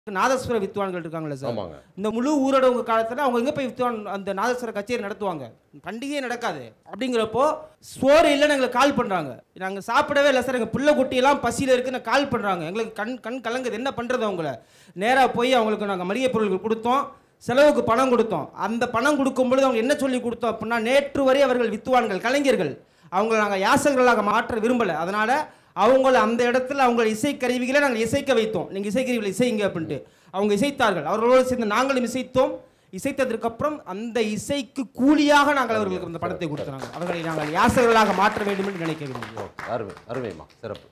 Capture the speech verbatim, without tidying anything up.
நாதஸ்வர வித்வான்கள் இருக்காங்களே சார், ஆமாங்க. இந்த முழு ஊரடங்கு காலத்தில் அவங்க எங்கே போய் வித்வான் அந்த நாதஸ்வர கச்சேரி நடத்துவாங்க? பண்டிகையே நடக்காது. அப்படிங்கிறப்போ சோறு இல்லைன்னு எங்களுக்கு கால் பண்ணுறாங்க. நாங்கள் சாப்பிடவே இல்லை சார், எங்கள் பிள்ளை குட்டியெல்லாம் பசியில் இருக்குன்னு கால் பண்ணுறாங்க. எங்களுக்கு கண் கண் கலங்குது. என்ன பண்ணுறது? அவங்கள நேராக போய் அவங்களுக்கு நாங்கள் மளிகை பொருட்கள் கொடுத்தோம், செலவுக்கு பணம் கொடுத்தோம். அந்த பணம் கொடுக்கும்பொழுது அவங்க என்ன சொல்லி கொடுத்தோம் அப்படின்னா, நேற்று வரை அவர்கள் வித்வான்கள் கலைஞர்கள், அவங்கள நாங்கள் யாசகர்களாக மாற்ற விரும்பலை. அதனால் அவங்கள அந்த இடத்துல அவங்க இசைக்கருவிகளை நாங்கள் இசைக்க வைத்தோம். நீங்கள் இசைக்கருவிகளை இசைங்க அப்படின்ட்டு அவங்க இசைத்தார்கள். அவர்களோடு சேர்ந்து நாங்களும் இசைத்தோம். இசைத்ததற்கு அப்புறம் அந்த இசைக்கு கூலியாக நாங்கள் அவர்களுக்கு அந்த பணத்தை கொடுத்தாங்க. அவர்களை நாங்கள் யாசகர்களாக மாற்ற வேண்டும் என்று நினைக்க விரும்புகிறோம். அருமை, அருமைமா, சிறப்பு.